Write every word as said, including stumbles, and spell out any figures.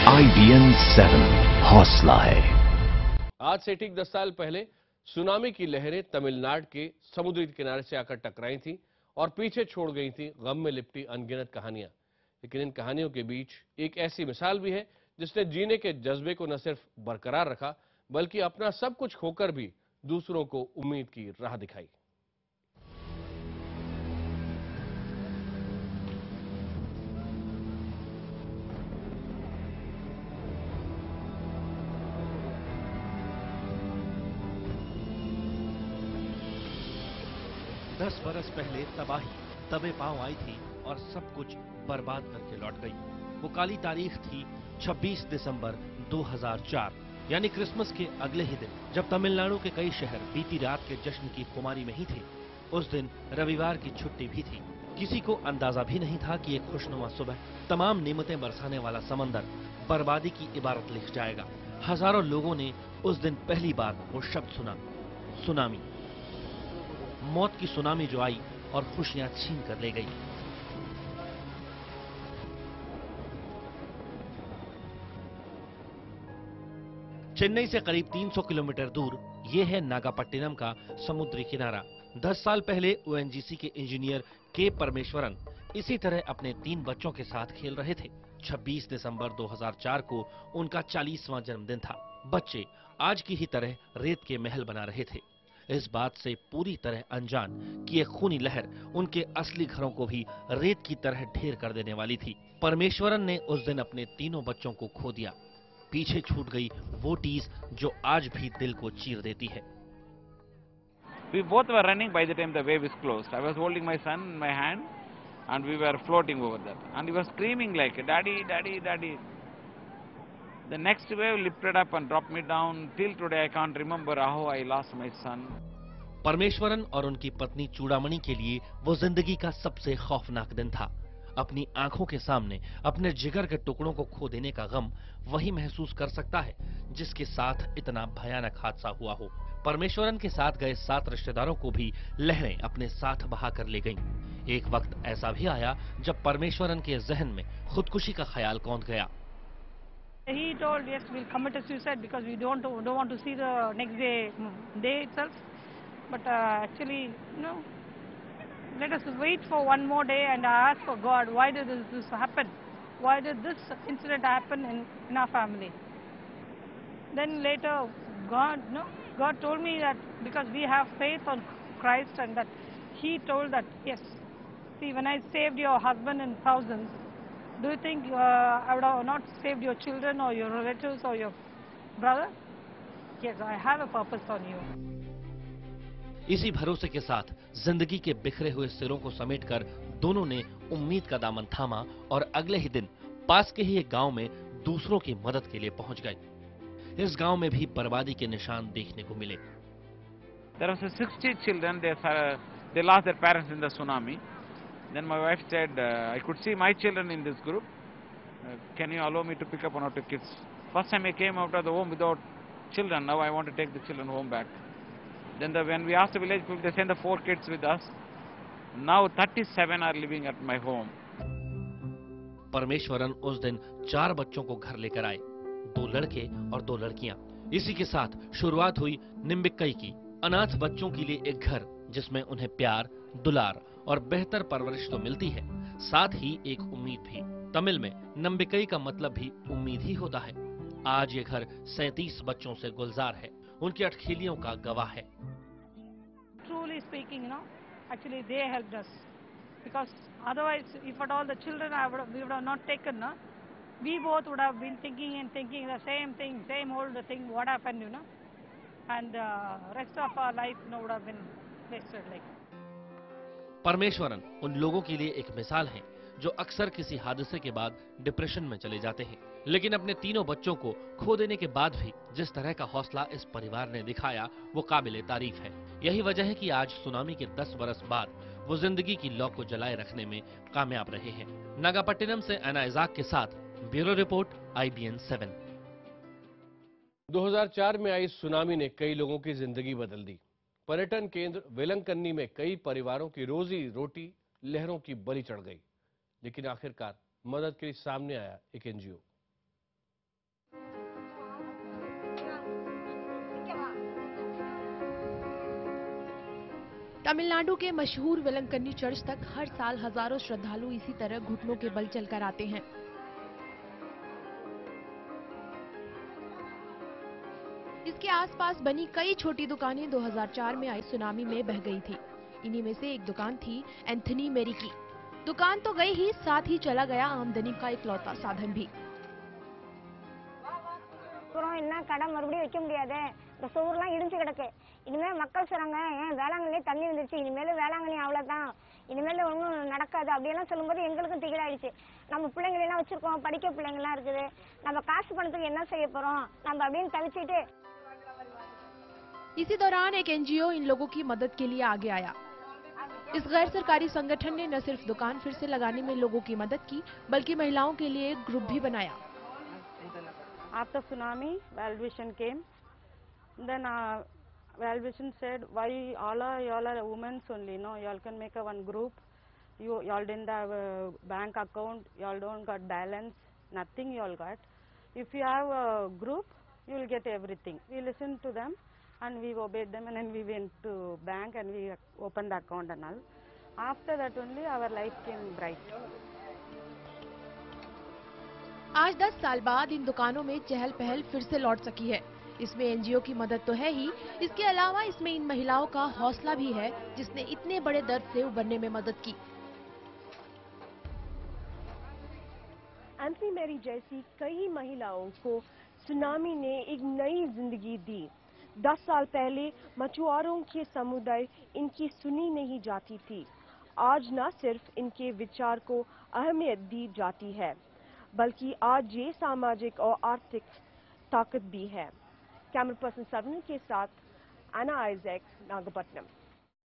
आई B N seven हौसला है। आज से ठीक दस साल पहले सुनामी की लहरें तमिलनाडु के समुद्री किनारे से आकर टकराई थीं और पीछे छोड़ गई थीं गम में लिपटी अनगिनत कहानियां। लेकिन इन कहानियों के बीच एक ऐसी मिसाल भी है जिसने जीने के जज्बे को न सिर्फ बरकरार रखा बल्कि अपना सब कुछ खोकर भी दूसरों को उम्मीद की राह दिखाई। दस बरस पहले तबाही तबे पांव आई थी और सब कुछ बर्बाद करके लौट गई। वो काली तारीख थी छब्बीस दिसंबर दो हज़ार चार, यानी क्रिसमस के अगले ही दिन, जब तमिलनाडु के कई शहर बीती रात के जश्न की खुमारी में ही थे। उस दिन रविवार की छुट्टी भी थी। किसी को अंदाजा भी नहीं था कि एक खुशनुमा सुबह तमाम नेमतें बरसाने वाला समंदर बर्बादी की इबारत लिख जाएगा। हजारों लोगों ने उस दिन पहली बार वो शब्द सुना, सुनामी। मौत की सुनामी जो आई और खुशियां छीन कर ले गई। चेन्नई से करीब तीन सौ किलोमीटर दूर ये है नागापट्टिनम का समुद्री किनारा। दस साल पहले ओ एन जी सी के इंजीनियर के परमेश्वरन इसी तरह अपने तीन बच्चों के साथ खेल रहे थे। छब्बीस दिसंबर दो हज़ार चार को उनका चालीसवां जन्मदिन था। बच्चे आज की ही तरह रेत के महल बना रहे थे, इस बात से पूरी तरह अनजान कि एक खूनी लहर उनके असली घरों को भी रेत की तरह ढेर कर देने वाली थी। परमेश्वरन ने उस दिन अपने तीनों बच्चों को खो दिया। पीछे छूट गई वो चीज जो आज भी दिल को चीर देती है। We both were running by the time the wave is closed. I was holding my son in my hand and we were floating over that. And he was screaming like, "Daddy, Daddy, Daddy." The next wave lifted up and dropped me down. Till today I can't remember how I lost my son. Parameswaran और उनकी पत्नी चूड़ामणि के लिए वो जिंदगी का सबसे खौफनाक दिन था। अपनी आंखों के सामने अपने जिगर के टुकड़ों को खो देने का गम वही महसूस कर सकता है जिसके साथ इतना भयानक हादसा हुआ हो। परमेश्वरन के साथ गए सात रिश्तेदारों को भी लहरें अपने साथ बहा कर ले गईं। एक वक्त ऐसा भी आया जब परमेश्वरन के जहन में खुदकुशी का ख्याल कौंध गया। He told, yes, we'll commit a suicide because we don't don't want to see the next day day itself. But uh, actually, you know, let us wait for one more day and ask for God, why did this, this happen? Why did this incident happen in, in our family? Then later, God, no, God told me that because we have faith on Christ and that He told that, yes, see, when I saved your husband in thousands, do you think uh, I would have not saved your children or your relatives or your brother? Yes, I have a purpose on you. इसी भरोसे के साथ जिंदगी के बिखरे हुए सिरों को समेटकर दोनों ने उम्मीद का दामन थामा और अगले ही दिन पास के ही एक गांव में दूसरों की मदद के लिए पहुंच गए। इस गांव में भी बर्बादी के निशान देखने को मिले। There was sixty children. They uh, they lost their parents in the tsunami. Then my wife said, uh, I could see my children in this group. Uh, can you allow me to pick up one or two kids? First time I came out of the home without children. Now I want to take the children home back. Then the, when we asked the village people, they sent the four kids with us. Now thirty-seven are living at my home. Parameswaran उस दिन चार बच्चों को घर लेकर आए, दो लड़के और दो लड़कियां। इसी के साथ शुरुआत हुई निम्बिक्कई की, अनाथ बच्चों के लिए एक घर जिसमें उन्हें प्यार, दुलार और बेहतर परवरिश तो मिलती है, साथ ही एक उम्मीद भी। तमिल में नम्बिकई का मतलब भी उम्मीद ही होता है। आज ये घर सैंतीस बच्चों से गुलजार है, उनकी अटखेलियों का गवाह है। Truly speaking, you know, actually they helped us because otherwise, if at all the children I would have, we would have not taken, no? We both would have been thinking and thinking the same thing, same old thing, what happened, you know, and uh, rest of our life, you know, would have been wasted like. Parameswaran उन लोगों के लिए एक मिसाल हैं जो अक्सर किसी हादसे के बाद डिप्रेशन में चले जाते हैं, लेकिन अपने तीनों बच्चों को खो देने के बाद भी जिस तरह का हौसला इस परिवार ने दिखाया वो काबिले तारीफ है। यही वजह है कि आज सुनामी के दस बरस बाद वो जिंदगी की लौ को जलाए रखने में कामयाब रहे हैं। नागापट्टिनम से एना इजाक के साथ bureau report I B N seven. दो हज़ार चार में आई सुनामी ने कई लोगों की जिंदगी बदल दी। पर्यटन केंद्र वेलंकन्नी में कई परिवारों की रोजी रोटी लहरों की बलि चढ़ गई, लेकिन आखिरकार मदद के लिए सामने आया एक एन जी ओ। तमिलनाडु के मशहूर वेलंकन्नी चर्च तक हर साल हजारों श्रद्धालु इसी तरह घुटनों के बल चलकर आते हैं। इसके आसपास बनी कई छोटी दुकानें दो हज़ार चार में आई सुनामी में बह गई थी। इन्हीं में से एक दुकान थी एंथनी मेरी की। दुकान तो गई ही, साथ ही चला गया आमदनी का इकलौता साधन भी। கடை மறுபடியும் வைக்க முடியாது, இந்த சோறுலாம் இடிஞ்சு கிடக்கு. இனிமே மக்கள் சொல்றாங்க, ஏன் வேளாங்கண்ணி தண்ணி வந்துருச்சு, இனிமேல் வேளாங்கண்ணி அவ்வளவுதான், இனிமேல் ஒன்றும் நடக்காது அப்படியெல்லாம் சொல்லும்போது எங்களுக்கும் திகிலாயிடுச்சு. நம்ம பிள்ளைங்களெல்லாம் வச்சிருக்கோம், படிக்க பிள்ளைங்களாம் இருக்குது, நம்ம காசு பணத்துக்கு என்ன செய்ய போறோம், நம்ம அப்படின்னு தவிச்சிட்டு। इसी दौरान एक एनजीओ इन लोगों की मदद के लिए आगे आया। इस गैर सरकारी संगठन ने न सिर्फ दुकान फिर से लगाने में लोगों की मदद की, बल्कि महिलाओं के लिए एक ग्रुप भी बनाया। After tsunami, World Vision came. Then uh, World Vision said, "Why all are y'all are women only? No, y'all can make a one group. You y'all didn't have a bank account. Y'all don't got balance. Nothing y'all got. If you have a group, you will get everything." We listened to them, and we obeyed them, and then we went to bank and we opened the account and all. After that only our life came bright. आज दस साल बाद इन दुकानों में चहल पहल फिर से लौट सकी है। इसमें एनजीओ की मदद तो है ही, इसके अलावा इसमें इन महिलाओं का हौसला भी है जिसने इतने बड़े दर्द से उबरने में मदद की। एंथनी मेरी जैसी कई महिलाओं को सुनामी ने एक नई जिंदगी दी। दस साल पहले मछुआरों के समुदाय इनकी सुनी नहीं जाती थी। आज न सिर्फ इनके विचार को अहमियत दी जाती है, बल्कि आज ये सामाजिक और आर्थिक ताकत भी है। कैमरा पर्सन सवर्ण के साथ एना आइजैक, नागपट्टनम।